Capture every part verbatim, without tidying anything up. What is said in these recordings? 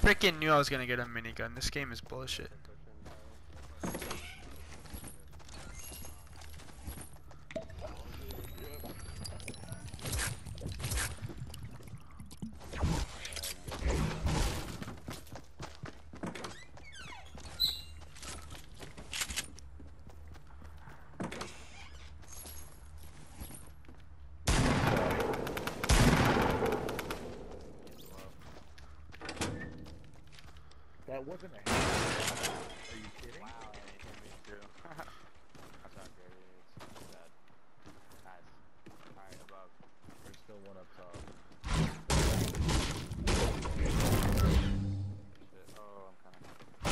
freaking knew I was gonna get a minigun. This game is bullshit. That wasn't a hit. Are you kidding? Wow, anything me too. That's not great. It's bad. Nice. Alright, above. There's still one up top. Shit. Oh, I'm kinda.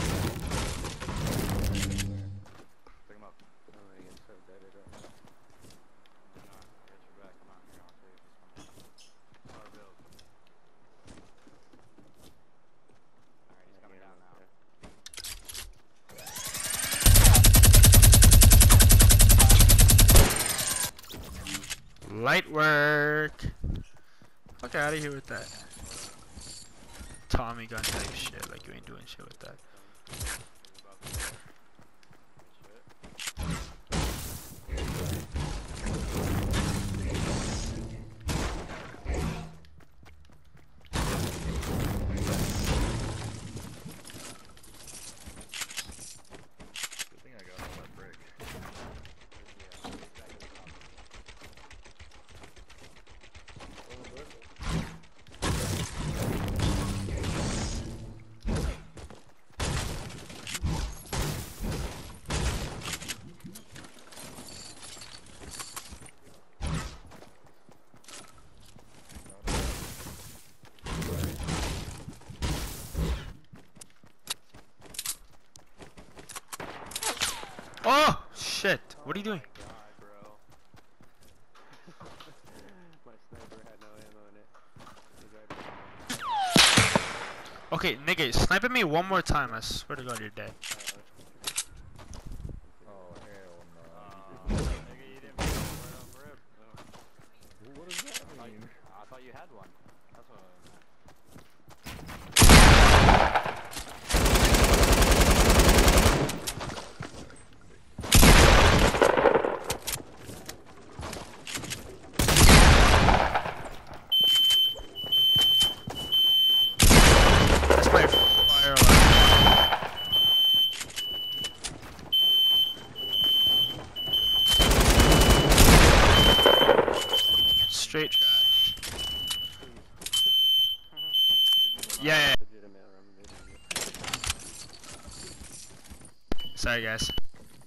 Pick him up. Oh, he gets so deaded right now. No, no, I got your back. Come on, here, I'll save this one. Our build. Alright, he's coming down now. Light work. Fuck out of here with that Tommy gun type shit. Like you ain't doing shit with that. Good thing I got all that brick. Oh shit! What are you doing? God, bro. My sniper had no ammo in it. He's right behind me. Okay, nigga, snipe at me one more time. I swear to God, you're dead. Oh, hell Uh, nigga, you didn't put it right off rip. No. no. What does that I thought you- mean? I thought you had one. That's what I meant. That's my fire alarm. Straight trash. Yeah, yeah. Legitimate, I'm legitimate. Sorry, guys. Sorry.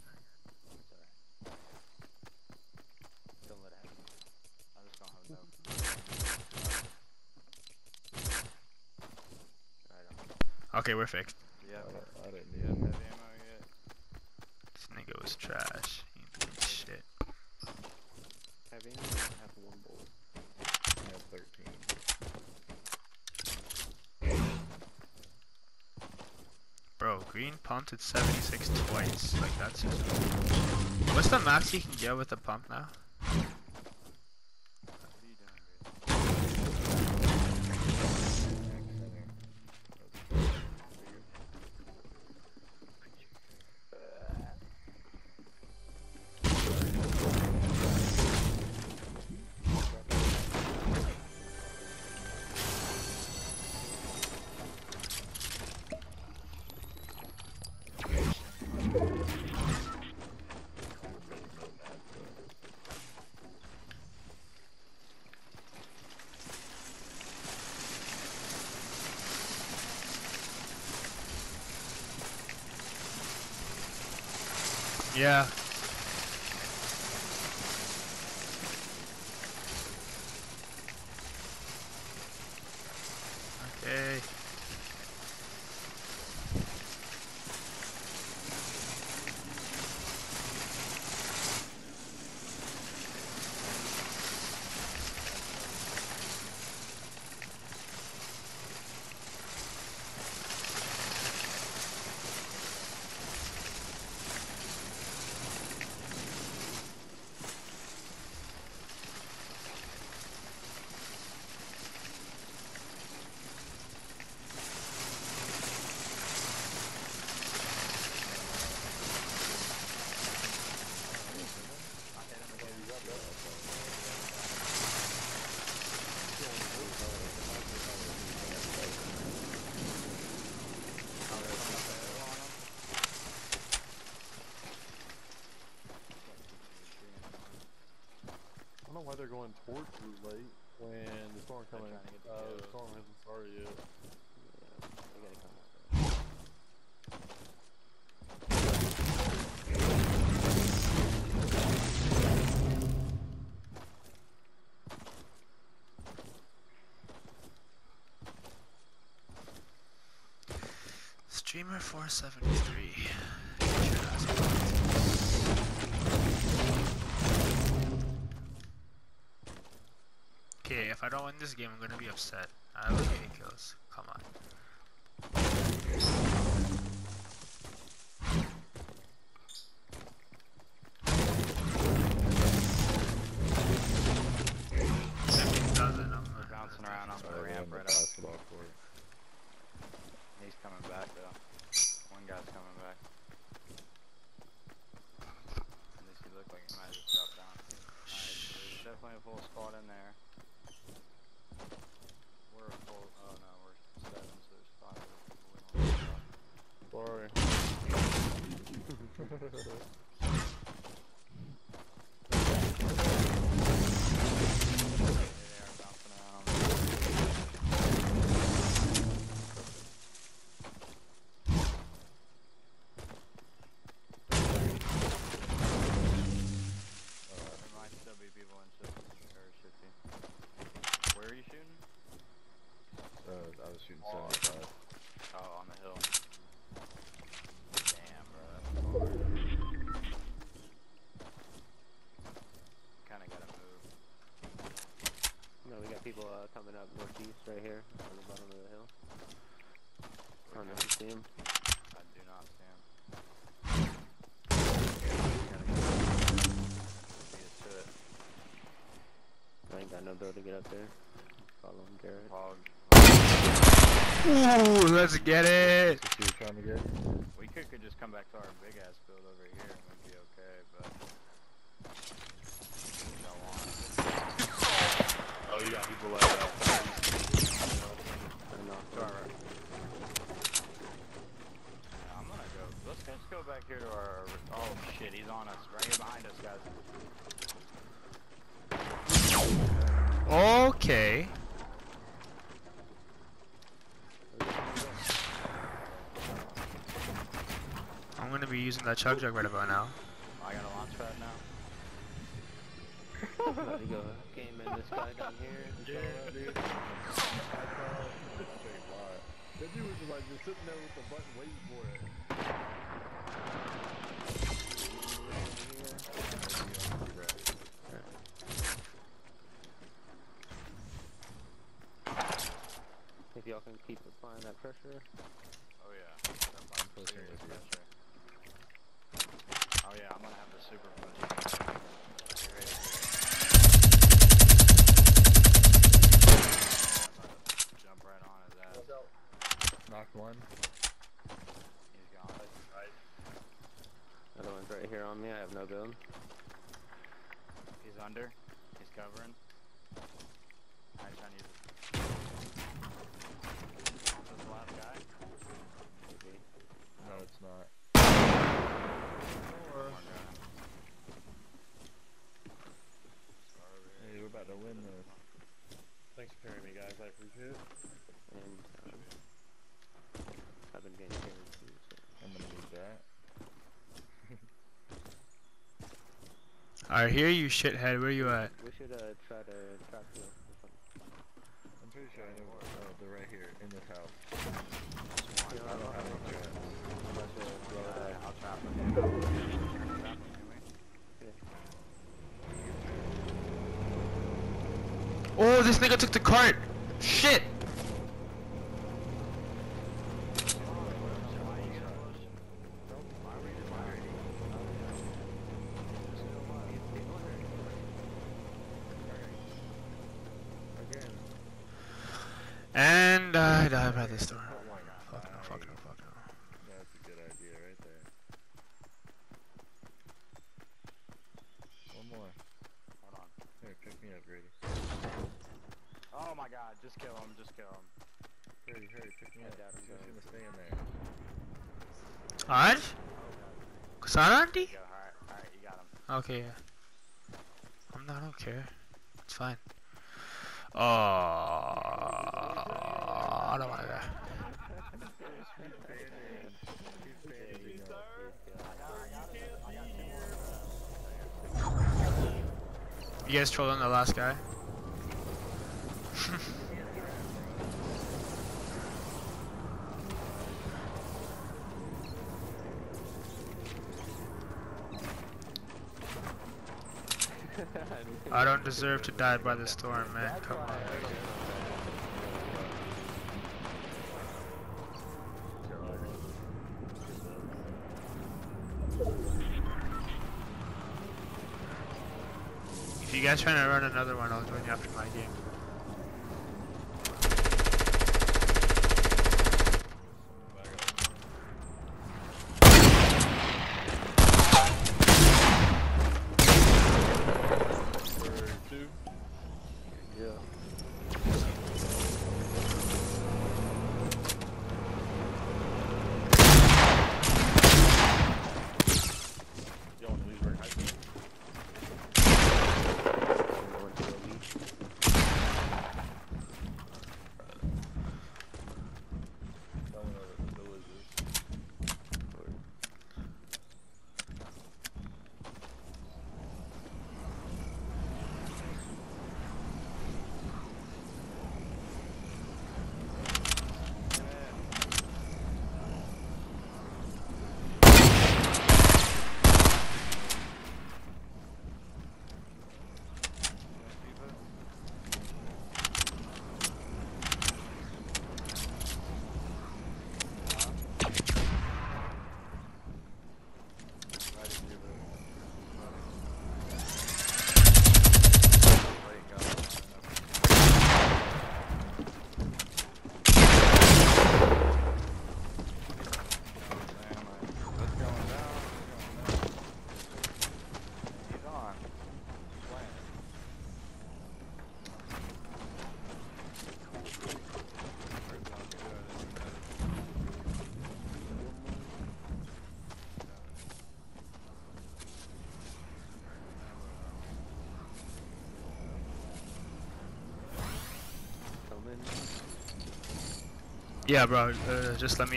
Don't let it happen. I'm just gonna have no. Alright, Okay, we're fixed. yeah. I, don't, I didn't Yeah, need have it. ammo yet? This nigga was trash. He ain't doing shit. Have ammo? I have one bullet. I have thirteen. Bro, green pumped at seventy-six twice. Like, that's just... What's the max you can get with the pump now? What are you doing, Grace? Yeah. Okay. going towards Blue Lake when the storm They're coming. trying to get the Uh, the kills. storm hasn't started yet. Yeah, they gotta come out there. Streamer four seventy-three. Okay, if I don't win this game, I'm gonna be upset. I have like eight kills. Come on. seventeen thousand, I'm They're bouncing around on the ramp right up. Basketball court. He's coming back though. One guy's coming back. At least he looked like he might have just dropped down. Alright, so there's definitely a full squad in there. We're a full, oh no, we're seven, so there's five other people we don't know about. Sorry. They are bouncing around on the There might still be people in Shifty, or Shifty. Where are you shooting? Uh, I was shooting Oh. seventy-five. Oh, on the hill. Damn, bro, that's hard. Kinda gotta move. No, we got people uh, coming up northeast right here on the bottom of the hill. I don't know if you see them. I do not see him. Gotta go. Beat us to it. I ain't got no ability to get up there. Following Garrett. Hog. Ooh, let's get it! That's what you were trying to get? We could, could just come back to our big ass build over here and we'd be okay, but we don't want it. Oh, you got people like outside. Turn off. To our right. Yeah, I'm gonna go. Let's just go back here to our. Oh shit, he's on us. Right here behind us, guys. Okay. I'm gonna be using that chug jug right about now. Oh, I got a launch pad now. I'm about to go game in this guy down here. Yeah, dude. I saw straight lie. That dude was just like just sitting there with the button waiting for it. If y'all can keep applying that pressure. Oh yeah. I'm pushing Serious with you. pressure. Oh yeah, I'm gonna have the super push. You ready? Jump right on his ass. Knocked one. He's gone. Right. Other one's right here on me. I have no build. He's under. He's covering. Now he's trying to use it. Is this the last guy? Maybe. No, it's not. One more guy. Hey, we're about to win this. Thanks for carrying me, guys. I appreciate it. And um, I've been getting carried too. So. I'm gonna need that. I hear you, shithead. Where you at? We should uh, try to trap you. I'm pretty sure I know uh, they're right here in this house. You I don't have any traps. I'm about to blow it Uh, up. I'll trap him. Trap him, can we? Oh, this nigga took the cart! Shit! Why you gonna push? Why are we just firing? Just still alive. Again. And I die by this door. Oh my god. Fuck no, fuck no, fuck no. That's a good idea right there. One more. Hold on. Here, pick me up, Grady. Oh my god, just kill him, just kill him. Hurry, hurry, pick me I up. doubt He's him just going. gonna stay in there. Alright? Kusana There auntie? you go, alright, alright, you got him. Okay, yeah. I'm not okay. It's fine. Oh, I don't want to die. He's banding. He's bandaging up. You guys trolling the last guy? I don't deserve to die by the storm, man. Come on. If you guys trying to run another one, I'll join you after my game. Yeah, bro. Uh, just let me.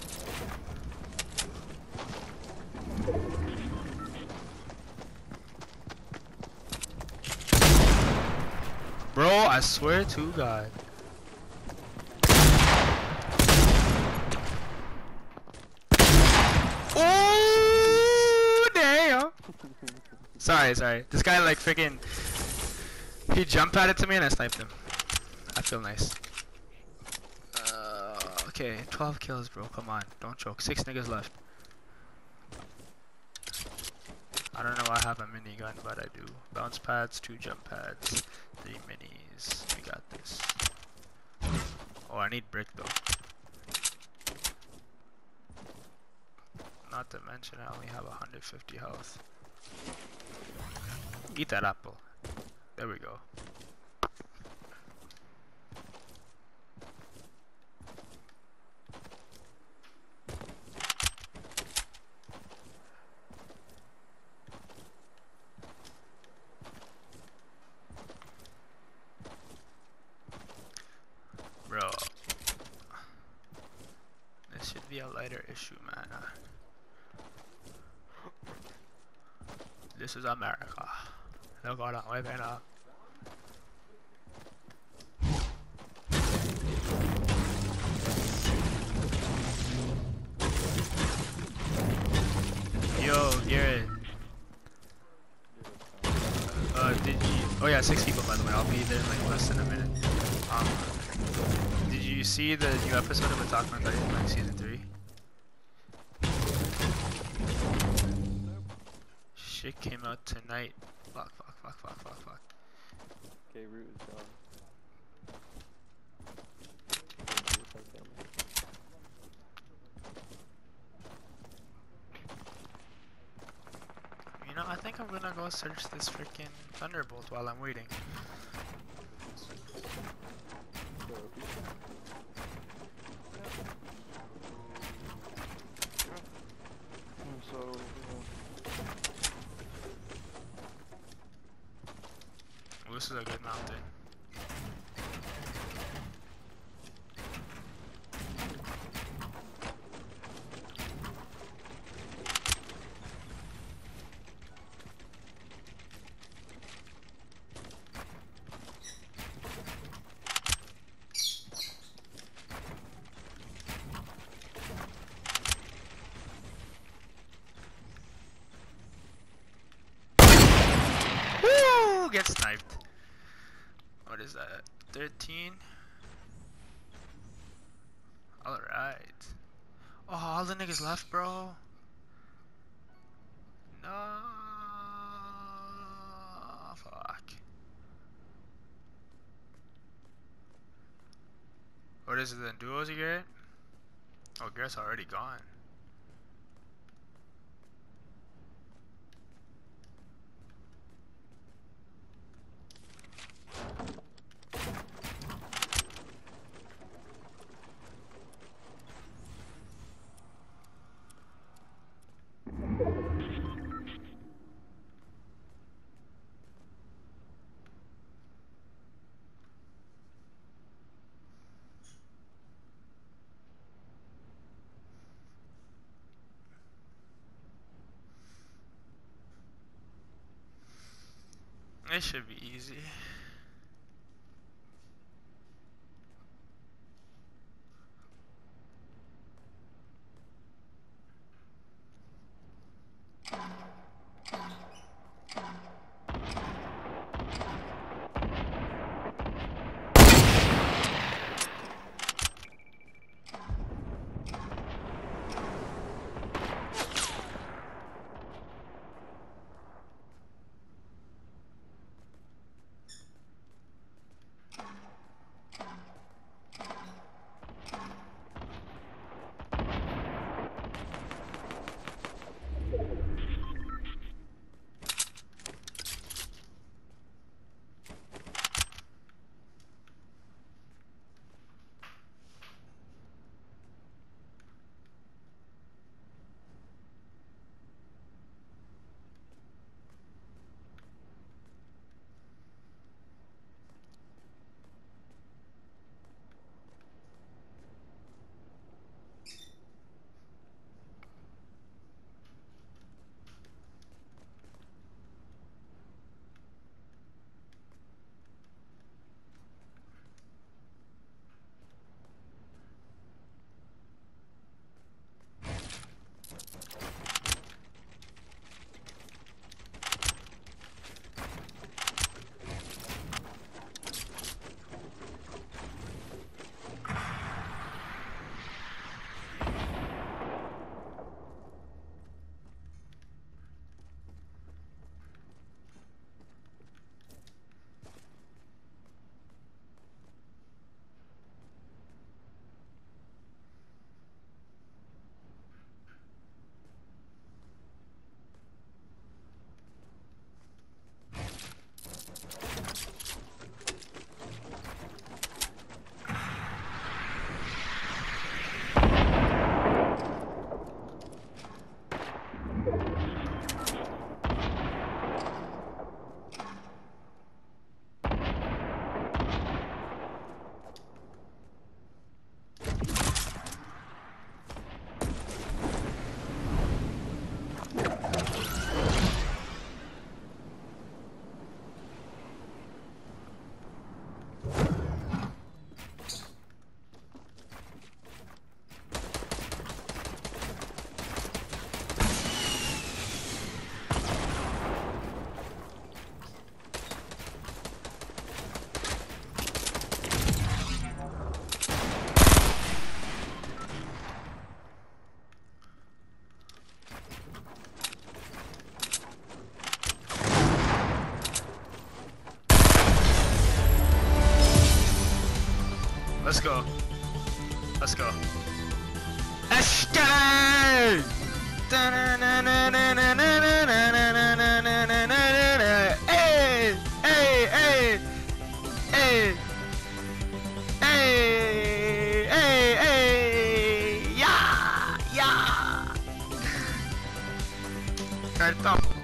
Bro, I swear to God. Oh damn! Sorry, sorry. This guy like freaking. He jump padded to me and I sniped him. I feel nice. Uh, okay, twelve kills, bro. Come on, don't choke. Six niggas left. I don't know why I have a minigun, but I do. Bounce pads, two jump pads, three minis. We got this. Oh, I need brick though. Not to mention, I only have one hundred fifty health. Eat that apple. There we go. Bro, this should be a lighter issue, man. Uh, this is America. They'll go down way better. Yo, Garrett. Uh, did you? Oh yeah, six people by the way. I'll be there in like less than a minute. Um, did you see the new episode of Attack on Titan, like season three? Shit came out tonight. Fuck, fuck, fuck, fuck, fuck, fuck. Okay, root is gone. You know, I think I'm gonna go search this freaking Thunderbolt while I'm waiting. this is a good mountain. Woo! Get sniped. What is that? thirteen? Alright. Oh, all the niggas left, bro. No. Fuck. What is it then? Duos you get? Oh, Garrett's already gone. It should be easy. Let's go. Let's go. Let's go! Hey! Hey! Hey! Hey! Hey! Hey! Hey! Yeah! Yeah! Cartão.